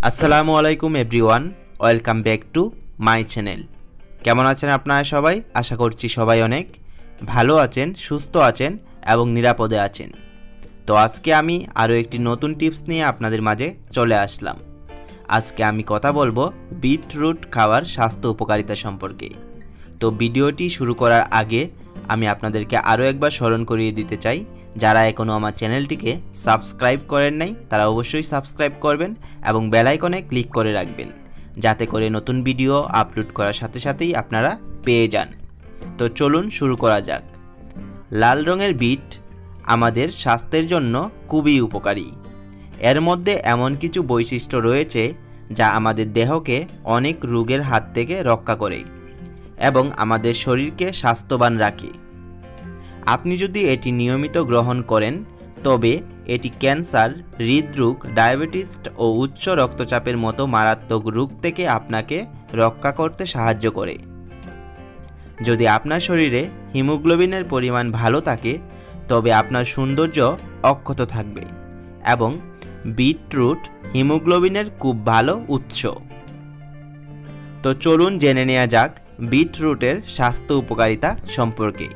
আসসালামু আলাইকুম everyone, welcome back to my channel. কেমন আছেন আপনারা সবাই? আশা করছি সবাই অনেক ভালো আছেন, সুস্থ আছেন এবং নিরাপদে আছেন। তো আজকে আমি আরও একটি নতুন টিপস নিয়ে আপনাদের মাঝে চলে আসলাম। আজকে আমি কথা বলবো বিটরুট খাওয়ার স্বাস্থ্য উপকারিতা সম্পর্কে। তো ভিডিওটি শুরু করার আগে আমি আপনাদেরকে আরও একবার স্মরণ করিয়ে দিতে চাই, যারা এখনও আমার চ্যানেলটিকে সাবস্ক্রাইব করেন নাই তারা অবশ্যই সাবস্ক্রাইব করবেন এবং বেল আইকনে ক্লিক করে রাখবেন, যাতে করে নতুন ভিডিও আপলোড করার সাথে সাথেই আপনারা পেয়ে যান। তো চলুন শুরু করা যাক। লাল রঙের বিট আমাদের স্বাস্থ্যের জন্য খুবই উপকারী। এর মধ্যে এমন কিছু বৈশিষ্ট্য রয়েছে যা আমাদের দেহকে অনেক রোগের হাত থেকে রক্ষা করে এবং আমাদের শরীরকে স্বাস্থ্যবান রাখে। আপনি যদি এটি নিয়মিত গ্রহণ করেন তবে এটি ক্যান্সার, হৃদরোগ, ডায়াবেটিস ও উচ্চ রক্তচাপের মতো মারাত্মক রোগ থেকে আপনাকে রক্ষা করতে সাহায্য করে। যদি আপনার শরীরে হিমোগ্লোবিনের পরিমাণ ভালো থাকে তবে আপনার সৌন্দর্য অক্ষত থাকবে এবং বিটরুট হিমোগ্লোবিনের খুব ভালো উৎস। তো চলুন জেনে নেওয়া যাক বিটরুটের স্বাস্থ্য উপকারিতা সম্পর্কে।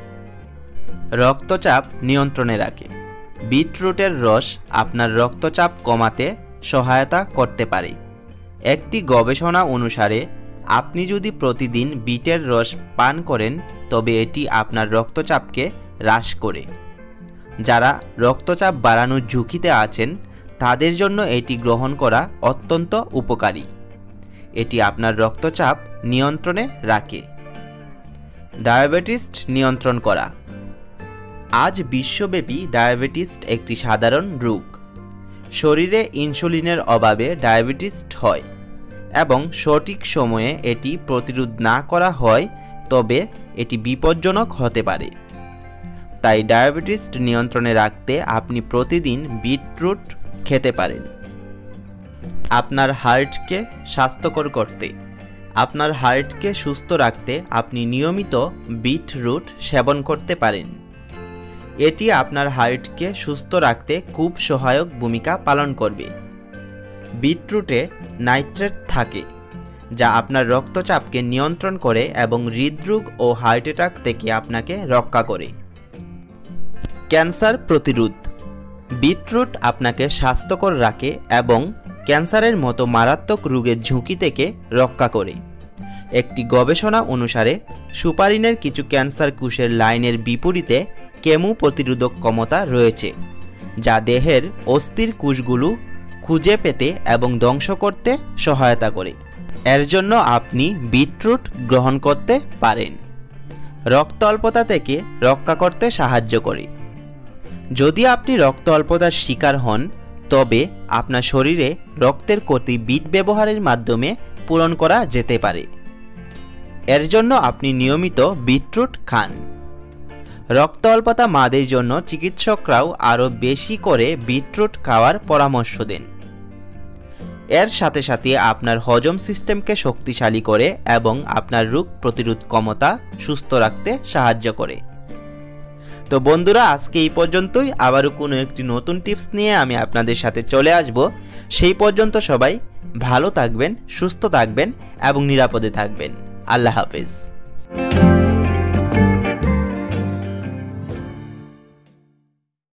রক্তচাপ নিয়ন্ত্রণে রাখে। বিটরুটের রস আপনার রক্তচাপ কমাতে সহায়তা করতে পারে। একটি গবেষণা অনুসারে আপনি যদি প্রতিদিন বিটের রস পান করেন তবে এটি আপনার রক্তচাপকে হ্রাস করে। যারা রক্তচাপ বাড়ানোর ঝুঁকিতে আছেন তাদের জন্য এটি গ্রহণ করা অত্যন্ত উপকারী। এটি আপনার রক্তচাপ নিয়ন্ত্রণে রাখে। ডায়াবেটিস নিয়ন্ত্রণ করা। আজ বিশ্বব্যাপী ডায়াবেটিস একটি সাধারণ রোগ। শরীরে ইনসুলিনের অভাবে ডায়াবেটিস হয় এবং সঠিক সময়ে এটি প্রতিরোধ না করা হয় তবে এটি বিপজ্জনক হতে পারে। তাই ডায়াবেটিস নিয়ন্ত্রণে রাখতে আপনি প্রতিদিন বিটরুট খেতে পারেন। আপনার হার্টকে স্বাস্থ্যকর করতে। আপনার হার্টকে সুস্থ রাখতে আপনি নিয়মিত বিটরুট সেবন করতে পারেন। এটি আপনার হার্টকে সুস্থ রাখতে খুব সহায়ক ভূমিকা পালন করবে। বিটরুটে নাইট্রেট থাকে যা আপনার রক্তচাপকে নিয়ন্ত্রণ করে এবং হৃদরোগ ও হার্ট অ্যাটাক থেকে আপনাকে রক্ষা করে। ক্যান্সার প্রতিরোধ। বিটরুট আপনাকে স্বাস্থ্যকর রাখে এবং ক্যান্সারের মতো মারাত্মক রোগের ঝুঁকি থেকে রক্ষা করে। একটি গবেষণা অনুসারে সুপারিনের কিছু ক্যান্সার কোষের লাইনের বিপরীতে কেমো প্রতিরোধক ক্ষমতা রয়েছে, যা দেহের অস্থির কোষগুলো খুঁজে পেতে এবং ধ্বংস করতে সহায়তা করে। এর জন্য আপনি বিটরুট গ্রহণ করতে পারেন। রক্ত অল্পতা থেকে রক্ষা করতে সাহায্য করে। যদি আপনি রক্ত অল্পতার শিকার হন তবে আপনার শরীরে রক্তের ক্ষতি বিট ব্যবহারের মাধ্যমে পূরণ করা যেতে পারে। এর জন্য আপনি নিয়মিত বিটরুট খান। রক্ত অল্পতা মাদের জন্য চিকিৎসকরাও আরও বেশি করে বিটরুট খাওয়ার পরামর্শ দেন। এর সাথে সাথে আপনার হজম সিস্টেমকে শক্তিশালী করে এবং আপনার রোগ প্রতিরোধ ক্ষমতা সুস্থ রাখতে সাহায্য করে। তো বন্ধুরা, আজকে এই পর্যন্তই। আবারও কোনো একটি নতুন টিপস নিয়ে আমি আপনাদের সাথে চলে আসব। সেই পর্যন্ত সবাই ভালো থাকবেন, সুস্থ থাকবেন এবং নিরাপদে থাকবেন। আল্লাহ হাফেজ।